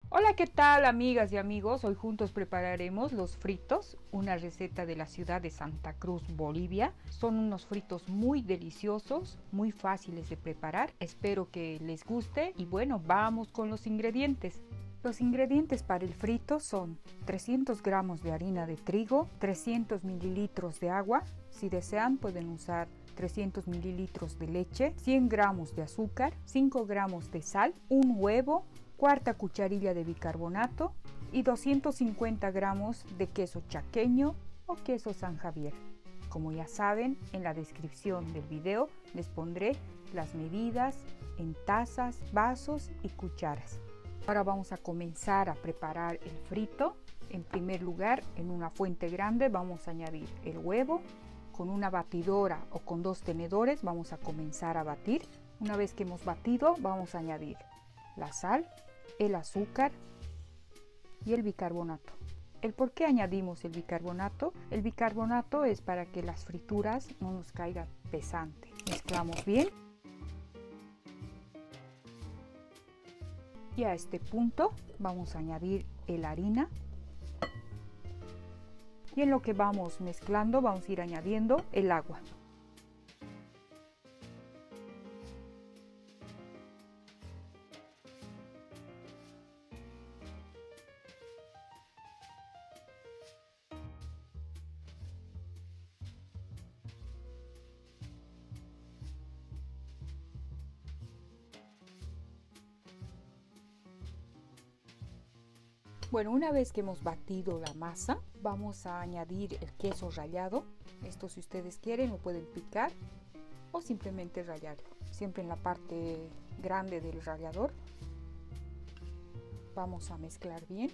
Hola, ¿qué tal amigas y amigos? Hoy juntos prepararemos los fritos, una receta de la ciudad de Santa Cruz, Bolivia. Son unos fritos muy deliciosos, muy fáciles de preparar. Espero que les guste y bueno, vamos con los ingredientes. Los ingredientes para el frito son 300 gramos de harina de trigo, 300 mililitros de agua, si desean pueden usar 300 mililitros de leche, 100 gramos de azúcar, 5 gramos de sal, un huevo, cuarta cucharilla de bicarbonato y 250 gramos de queso chaqueño o queso San Javier. Como ya saben, en la descripción del video les pondré las medidas en tazas, vasos y cucharas. Ahora vamos a comenzar a preparar el frito. En primer lugar, en una fuente grande vamos a añadir el huevo. Con una batidora o con dos tenedores vamos a comenzar a batir. Una vez que hemos batido, vamos a añadir la sal, el azúcar y el bicarbonato. ¿El por qué añadimos el bicarbonato? El bicarbonato es para que las frituras no nos caigan pesante. Mezclamos bien. Y a este punto vamos a añadir la harina. Y en lo que vamos mezclando vamos a ir añadiendo el agua. Bueno, una vez que hemos batido la masa, vamos a añadir el queso rallado. Esto, si ustedes quieren, lo pueden picar o simplemente rallarlo. Siempre en la parte grande del rallador. Vamos a mezclar bien.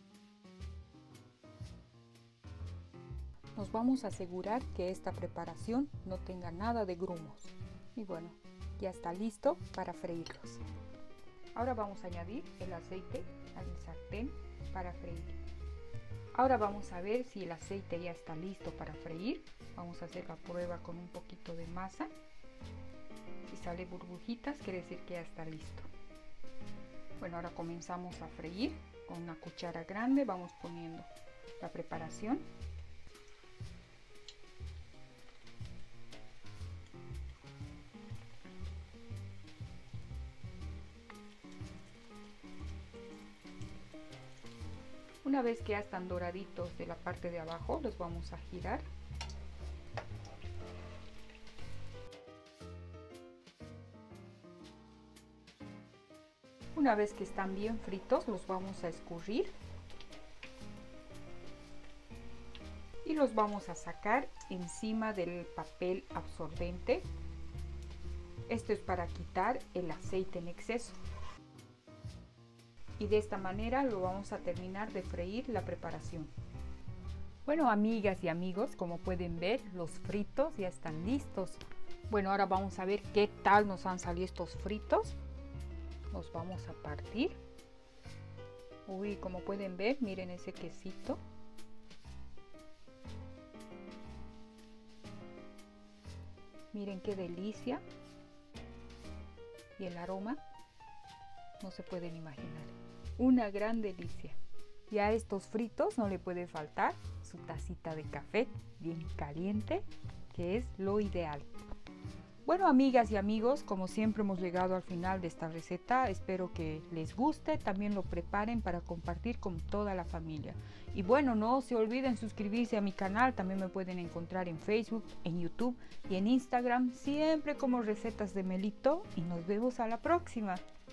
Nos vamos a asegurar que esta preparación no tenga nada de grumos. Y bueno, ya está listo para freírlos. Ahora vamos a añadir el aceite al sartén para freír. Ahora vamos a ver si el aceite ya está listo para freír. Vamos a hacer la prueba con un poquito de masa. Si sale burbujitas, quiere decir que ya está listo. Bueno, ahora comenzamos a freír. Con una cuchara grande vamos poniendo la preparación. Una vez que ya están doraditos de la parte de abajo, los vamos a girar. Una vez que están bien fritos, los vamos a escurrir. Y los vamos a sacar encima del papel absorbente. Esto es para quitar el aceite en exceso. Y de esta manera lo vamos a terminar de freír la preparación. Bueno, amigas y amigos, como pueden ver, los fritos ya están listos. Bueno, ahora vamos a ver qué tal nos han salido estos fritos. Los vamos a partir. Uy, como pueden ver, miren ese quesito. Miren qué delicia. Y el aroma no se pueden imaginar. Una gran delicia. Y a estos fritos no le puede faltar su tacita de café bien caliente, que es lo ideal. Bueno, amigas y amigos, como siempre hemos llegado al final de esta receta. Espero que les guste, también lo preparen para compartir con toda la familia. Y bueno, no se olviden suscribirse a mi canal, también me pueden encontrar en Facebook, en YouTube y en Instagram, siempre como Recetas de Melito. Y nos vemos a la próxima.